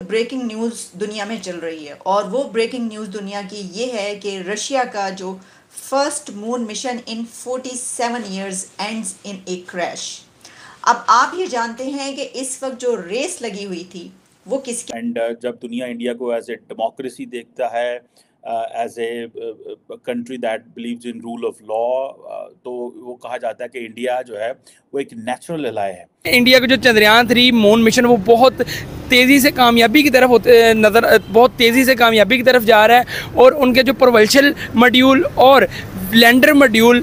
Breaking news दुनिया में चल रही है और वो ब्रेकिंग न्यूज़ दुनिया की ये है कि रशिया का जो first moon mission in 47 years ends in a crash. अब आप ये जानते हैं कि इस वक्त जो रेस लगी हुई थी वो किसकी। एंड जब दुनिया इंडिया को एज ए डेमोक्रेसी देखता है, as a country that believes in rule of law, तो वो कहा जाता है कि इंडिया जो है वो एक नेचुरल एलाय है। इंडिया का जो चंद्रयान 3 मून मिशन वो बहुत तेज़ी से कामयाबी की तरफ बहुत तेज़ी से कामयाबी की तरफ जा रहा है और उनके जो प्रोपल्शन मॉड्यूल और लैंडर मॉड्यूल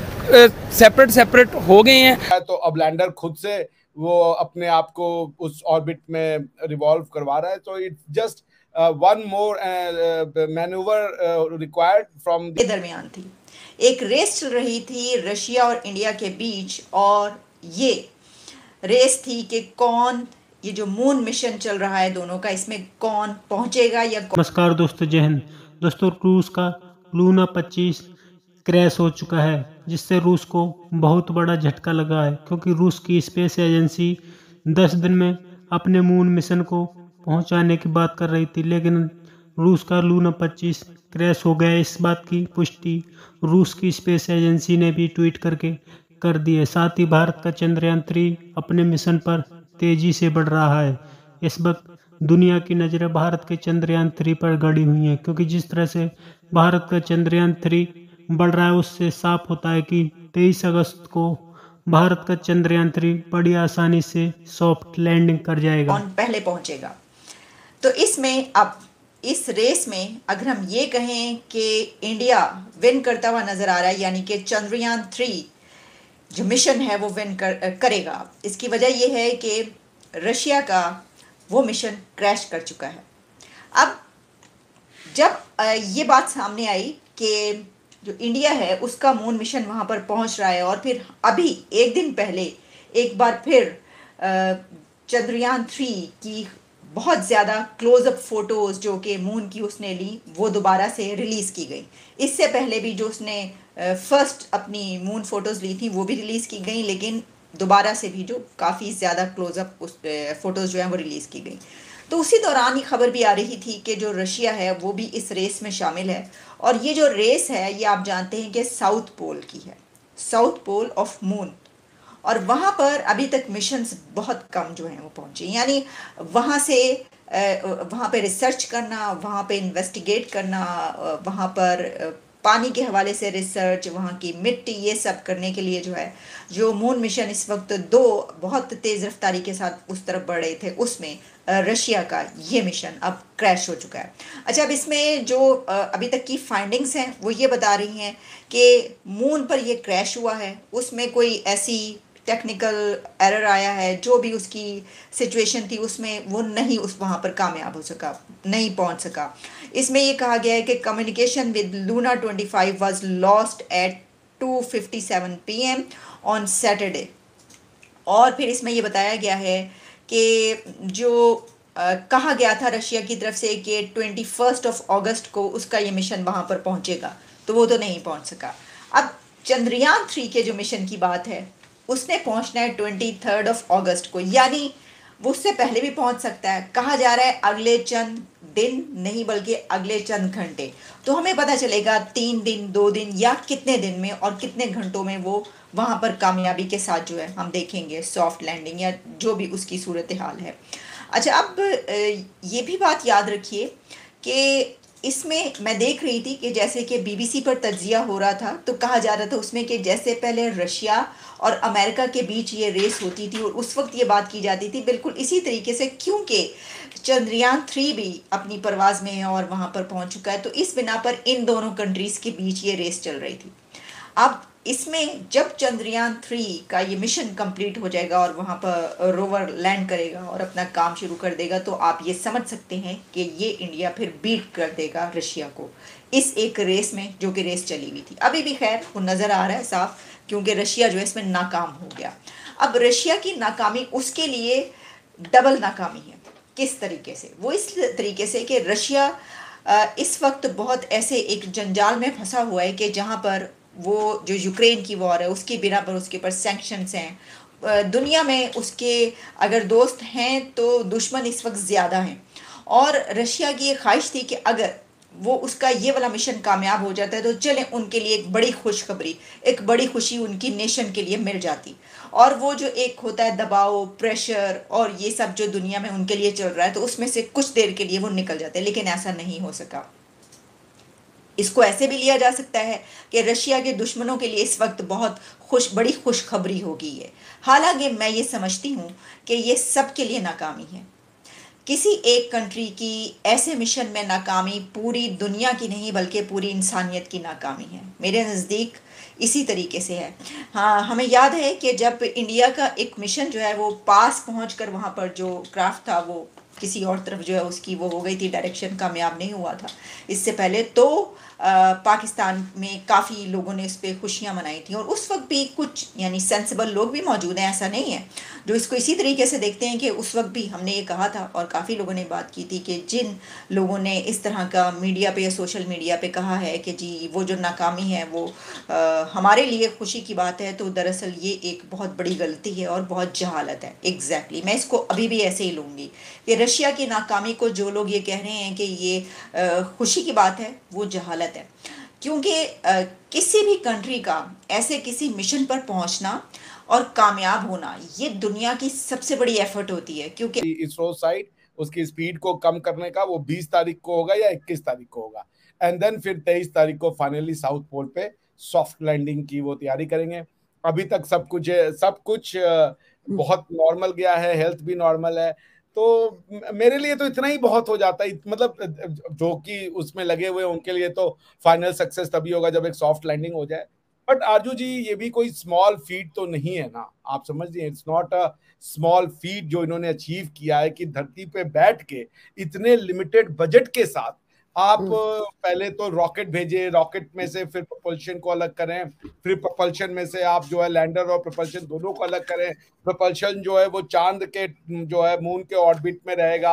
सेपरेट हो गए हैं। तो अब लैंडर खुद से वो अपने आप को उस ऑर्बिट में रिवॉल्व करवा रहा है, तो it just one more manoeuvre required from के दरमियान थी। एक रेस चल रही थी रशिया और इंडिया के बीच और ये रेस थी कि कौन ये जो मून मिशन चल रहा है दोनों का, इसमें कौन पहुंचेगा या नमस्कार दोस्तों, जय हिंद। दोस्तों, रूस का लूना 25 क्रैश हो चुका है, जिससे रूस को बहुत बड़ा झटका लगा है, क्योंकि रूस की स्पेस एजेंसी 10 दिन में अपने मून मिशन को पहुंचाने की बात कर रही थी, लेकिन रूस का लूना 25 क्रैश हो गया। इस बात की पुष्टि रूस की स्पेस एजेंसी ने भी ट्वीट करके कर दी है। साथ ही भारत का चंद्रयान 3 अपने मिशन पर तेजी से बढ़ रहा है। इस वक्त दुनिया की नज़रें भारत के चंद्रयान 3 पर गड़ी हुई हैं, क्योंकि जिस तरह से भारत का चंद्रयान 3 बढ़ रहा है, उससे साफ होता है कि 23 अगस्त को भारत का चंद्रयान 3 बड़ी आसानी से सॉफ्ट लैंडिंग कर जाएगा। कौन पहले पहुंचेगा। तो इसमें अब इस रेस में अगर हम ये कहें कि इंडिया विन करता हुआ नजर आ रहा है, यानी कि चंद्रयान 3 जो मिशन है वो विन करेगा। इसकी वजह यह है कि रशिया का वो मिशन क्रैश कर चुका है। अब जब ये बात सामने आई कि जो इंडिया है उसका मून मिशन वहाँ पर पहुँच रहा है और फिर अभी एक दिन पहले एक बार फिर चंद्रयान 3 की बहुत ज़्यादा क्लोज़अप फ़ोटोज़ जो कि मून की उसने ली वो दोबारा से रिलीज़ की गई। इससे पहले भी जो उसने फर्स्ट अपनी मून फ़ोटोज़ ली थी वो भी रिलीज़ की गई, लेकिन दोबारा से भी जो काफ़ी ज़्यादा क्लोज़अप उस फ़ोटोज़ जो हैं वो रिलीज़ की गई। तो उसी दौरान ही खबर भी आ रही थी कि जो रशिया है वो भी इस रेस में शामिल है और ये जो रेस है ये आप जानते हैं कि साउथ पोल की है, साउथ पोल ऑफ मून। और वहाँ पर अभी तक मिशंस बहुत कम जो हैं वो पहुँचे, यानी वहाँ से वहाँ पे रिसर्च करना, वहाँ पे इन्वेस्टिगेट करना, वहाँ पर पानी के हवाले से रिसर्च, वहाँ की मिट्टी, ये सब करने के लिए जो है जो मून मिशन इस वक्त 2 बहुत तेज़ रफ्तारी के साथ उस तरफ बढ़ रहे थे, उसमें रशिया का ये मिशन अब क्रैश हो चुका है। अच्छा, अब इसमें जो अभी तक की फाइंडिंग्स हैं वो ये बता रही हैं कि मून पर ये क्रैश हुआ है, उसमें कोई ऐसी टेक्निकल एरर आया है, जो भी उसकी सिचुएशन थी उसमें वो नहीं उस वहाँ पर कामयाब हो सका, नहीं पहुँच सका। इसमें ये कहा गया है कि communication with Luna 25 was lost at 2:57 PM on Saturday. और फिर इसमें ये बताया गया है कि जो कहा गया था रशिया की तरफ से कि 21 अगस्त को उसका ये मिशन वहाँ पर पहुँचेगा, तो वो तो नहीं पहुँच सका। अब चंद्रयान 3 के जो मिशन की बात है उसने पहुंचना है 23 अगस्त को, यानी वो उससे पहले भी पहुंच सकता है। कहा जा रहा है अगले चंद दिन नहीं बल्कि अगले चंद घंटे, तो हमें पता चलेगा 3 दिन, 2 दिन या कितने दिन में और कितने घंटों में वो वहाँ पर कामयाबी के साथ जो है हम देखेंगे सॉफ्ट लैंडिंग या जो भी उसकी सूरत हाल है। अच्छा, अब ये भी बात याद रखिए कि इसमें मैं देख रही थी कि जैसे कि BBC पर तज्जिया हो रहा था तो कहा जा रहा था उसमें कि जैसे पहले रशिया और अमेरिका के बीच ये रेस होती थी और उस वक्त ये बात की जाती थी, बिल्कुल इसी तरीके से, क्योंकि चंद्रयान 3 भी अपनी परवाज़ में है और वहाँ पर पहुँच चुका है, तो इस बिना पर इन दोनों कंट्रीज़ के बीच ये रेस चल रही थी। अब इसमें जब चंद्रयान 3 का ये मिशन कंप्लीट हो जाएगा और वहाँ पर रोवर लैंड करेगा और अपना काम शुरू कर देगा, तो आप ये समझ सकते हैं कि ये इंडिया फिर बीट कर देगा रशिया को इस एक रेस में जो कि रेस चली हुई थी। अभी भी खैर वो नज़र आ रहा है साफ, क्योंकि रशिया जो है इसमें नाकाम हो गया। अब रशिया की नाकामी उसके लिए डबल नाकामी है। किस तरीके से? वो इस तरीके से कि रशिया इस वक्त बहुत ऐसे एक जंजाल में फंसा हुआ है कि जहाँ पर वो जो यूक्रेन की वॉर है उसकी बिना पर उसके ऊपर सैंक्शंस हैं। दुनिया में उसके अगर दोस्त हैं तो दुश्मन इस वक्त ज़्यादा हैं और रशिया की ये ख्वाहिश थी कि अगर वो उसका ये वाला मिशन कामयाब हो जाता है तो चलें उनके लिए एक बड़ी खुशखबरी, एक बड़ी खुशी उनकी नेशन के लिए मिल जाती। और वो जो एक होता है दबाव, प्रेशर और ये सब जो दुनिया में उनके लिए चल रहा है, तो उसमें से कुछ देर के लिए वो निकल जाते हैं, लेकिन ऐसा नहीं हो सका। इसको ऐसे भी लिया जा सकता है कि रशिया के दुश्मनों के लिए इस वक्त बहुत बड़ी खुशखबरी हो गई है। हालांकि मैं ये समझती हूँ कि ये सबके लिए नाकामी है। किसी एक कंट्री की ऐसे मिशन में नाकामी पूरी दुनिया की नहीं बल्कि पूरी इंसानियत की नाकामी है। मेरे नज़दीक इसी तरीके से है। हाँ, हमें याद है कि जब इंडिया का एक मिशन जो है वो पास पहुंचकर वहाँ पर जो क्राफ्ट था वो किसी और तरफ जो है उसकी वो हो गई थी, डायरेक्शन कामयाब नहीं हुआ था। इससे पहले तो पाकिस्तान में काफ़ी लोगों ने इस पर खुशियाँ मनाई थी और उस वक्त भी कुछ यानी सेंसिबल लोग भी मौजूद हैं, ऐसा नहीं है, जो इसको इसी तरीके से देखते हैं कि उस वक्त भी हमने ये कहा था और काफ़ी लोगों ने बात की थी कि जिन लोगों ने इस तरह का मीडिया पे या सोशल मीडिया पे कहा है कि जी वो जो नाकामी है वो हमारे लिए खुशी की बात है, तो दरअसल ये एक बहुत बड़ी गलती है और बहुत जहालत है। एग्जैक्टली मैं इसको अभी भी ऐसे ही लूँगी कि रशिया की नाकामी को जो लोग ये कह रहे हैं कि ये खुशी की बात है, वो जहालत है। क्योंकि किसी भी कंट्री का ऐसे किसी मिशन पर पहुंचना और कामयाब होना ये दुनिया की सबसे बड़ी एफर्ट होती है। क्योंकि इसरो साइड उसकी स्पीड को कम करने का वो 20 तारीख को होगा या 21 तारीख को होगा, एंड देन फिर 23 तारीख को फाइनली साउथ पोल पे सॉफ्ट लैंडिंग की वो तैयारी करेंगे। अभी तक सब कुछ बहुत नॉर्मल गया है, हेल्थ भी नॉर्मल है, तो मेरे लिए तो इतना ही बहुत हो जाता है। मतलब जो कि उसमें लगे हुए उनके लिए तो फाइनल सक्सेस तभी होगा जब एक सॉफ्ट लैंडिंग हो जाए। बट आरजू जी ये भी कोई स्मॉल फीट तो नहीं है ना, आप समझ लीजिए it's not a small feat जो इन्होंने अचीव किया है कि धरती पे बैठ के इतने लिमिटेड बजट के साथ आप पहले तो रॉकेट भेजे, रॉकेट में से फिर प्रोपल्शन को अलग करें, फिर प्रोपल्शन में से आप जो है लैंडर और प्रोपल्शन दोनों को अलग करें। प्रोपल्शन जो है वो चांद के जो है मून के ऑर्बिट में रहेगा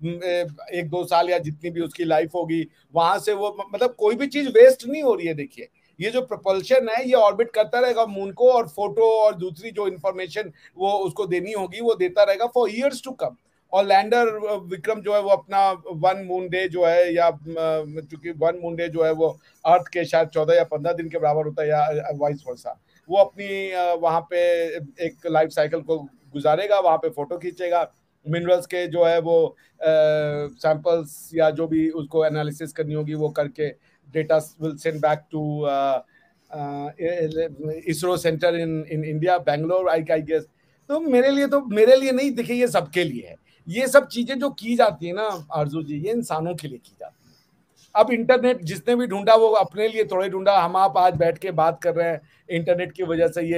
1-2 साल या जितनी भी उसकी लाइफ होगी, वहां से वो मतलब कोई भी चीज वेस्ट नहीं हो रही है। देखिए ये जो प्रोपल्शन है ये ऑर्बिट करता रहेगा मून को, और फोटो और दूसरी जो इंफॉर्मेशन वो उसको देनी होगी वो देता रहेगा फॉर ईयर्स टू कम। और लैंडर विक्रम जो है वो अपना 1 मून डे जो है, या चूंकि 1 मून डे जो है वो अर्थ के शायद 14 या 15 दिन के बराबर होता है या वाइस वर्सा, वो अपनी वहां पे एक लाइफ साइकिल को गुजारेगा, वहां पे फोटो खींचेगा, मिनरल्स के जो है वो सैंपल्स या जो भी उसको एनालिसिस करनी होगी वो करके data will send back to ISRO center in India, Bangalore, I guess। तो मेरे लिए नहीं, देखिए ये सबके लिए है। ये सब चीजें जो की जाती है ना आरजू जी, ये इंसानों के लिए की जाती है। अब इंटरनेट जिसने भी ढूंढा वो अपने लिए थोड़े ढूंढा, हम आप आज बैठ के बात कर रहे हैं इंटरनेट की वजह से,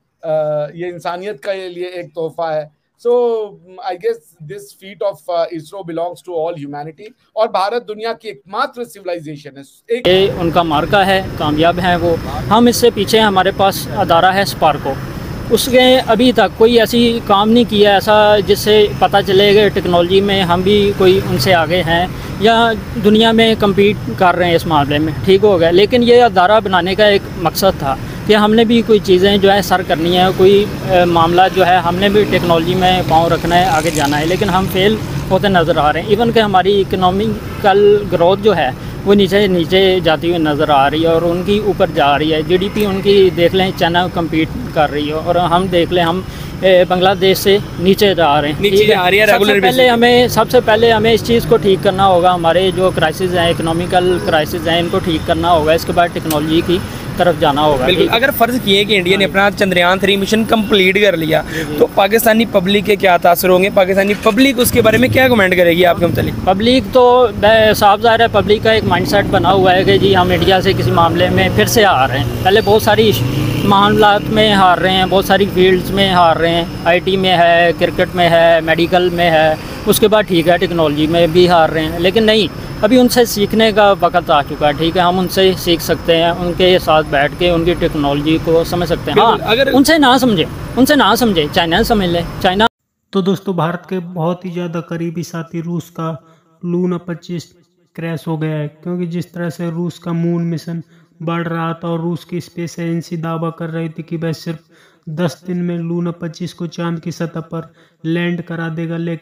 ये इंसानियत का लिए एक तोहफा है। So I guess this feat of ISRO belongs to all humanity, और भारत दुनिया की एकमात्र सिविलाइजेशन है। ये उनका मार्का है, कामयाब हैं वो। हम इससे पीछे हमारे पास अदारा है स्पार्को, उसने अभी तक कोई ऐसी काम नहीं किया ऐसा जिससे पता चले कि टेक्नोलॉजी में हम भी कोई उनसे आगे हैं या दुनिया में कम्पीट कर रहे हैं इस मामले में। ठीक हो गया, लेकिन ये अदारा बनाने का एक मकसद था कि हमने भी कोई चीज़ें जो है सर करनी है, कोई मामला जो है हमने भी टेक्नोलॉजी में पाँव रखना है, आगे जाना है, लेकिन हम फेल होते नज़र आ रहे हैं। इवन कि हमारी इकोनॉमिकल ग्रोथ जो है वो नीचे जाती हुई नज़र आ रही है और उनकी ऊपर जा रही है। जीडीपी उनकी देख लें, चाइना कम्पीट कर रही है, और हम देख लें हम बांग्लादेश से नीचे जा रहे हैं, नीचे जा रही है रेगुलर। सबसे पहले हमें इस चीज़ को ठीक करना होगा, हमारे जो क्राइसिस हैं, इकोनॉमिकल क्राइसिस हैं, इनको ठीक करना होगा। इसके बाद टेक्नोलॉजी की तरफ जाना होगा। अगर फ़र्ज़ किए कि इंडिया ने अपना चंद्रयान 3 मिशन कंप्लीट कर लिया तो पाकिस्तानी पब्लिक के क्या तासर होंगे? पाकिस्तानी पब्लिक उसके बारे में क्या कमेंट करेगी आपके मुतालिक? पब्लिक तो साफ ज़ाहिर है, पब्लिक का एक माइंडसेट बना हुआ है कि जी हम इंडिया से किसी मामले में फिर से हार रहे हैं। पहले बहुत सारी मामलात में हार रहे हैं, बहुत सारी फील्ड्स में हार रहे हैं, आईटी में है, क्रिकेट में है, मेडिकल में है, उसके बाद ठीक है टेक्नोलॉजी में भी हार रहे हैं। लेकिन नहीं, अभी उनसे सीखने का वक्त आ चुका है। ठीक है, हम उनसे सीख सकते हैं, उनके साथ बैठ के उनकी टेक्नोलॉजी को समझ सकते हैं। हाँ, अगर उनसे ना समझे चाइना समझ ले, चाइना। तो दोस्तों, भारत के बहुत ही ज़्यादा करीबी साथी रूस का लूना 25 क्रैश हो गया है, क्योंकि जिस तरह से रूस का मून मिशन बढ़ रहा था और रूस की स्पेस एजेंसी दावा कर रही थी कि वह सिर्फ 10 दिन में लूना 25 को चांद की सतह पर लैंड करा देगा, लेकिन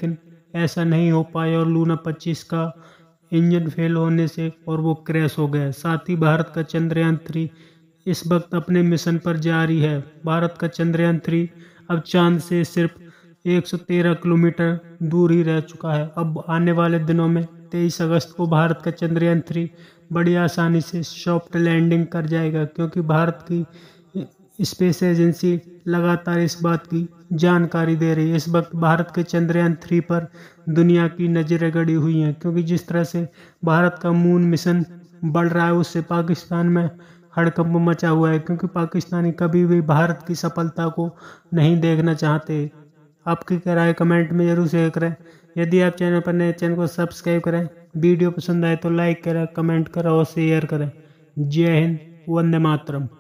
ऐसा नहीं हो पाया और लूना 25 का इंजन फेल होने से और वो क्रैश हो गया। साथ ही भारत का चंद्रयान 3 इस वक्त अपने मिशन पर जारी है। भारत का चंद्रयान 3 अब चांद से सिर्फ 113 किलोमीटर दूर ही रह चुका है। अब आने वाले दिनों में 23 अगस्त को भारत का चंद्रयान 3 बड़ी आसानी से सॉफ्ट लैंडिंग कर जाएगा, क्योंकि भारत की स्पेस एजेंसी लगातार इस बात की जानकारी दे रही है। इस वक्त भारत के चंद्रयान 3 पर दुनिया की नज़रें गड़ी हुई हैं, क्योंकि जिस तरह से भारत का मून मिशन बढ़ रहा है उससे पाकिस्तान में हड़कंप मचा हुआ है, क्योंकि पाकिस्तानी कभी भी भारत की सफलता को नहीं देखना चाहते। आपकी क्या राय कमेंट में जरूर शेयर करें। यदि आप चैनल पर नए, चैनल को सब्सक्राइब करें। वीडियो पसंद आए तो लाइक करें, कमेंट करें और शेयर करें। जय हिंद, वंदे मातरम।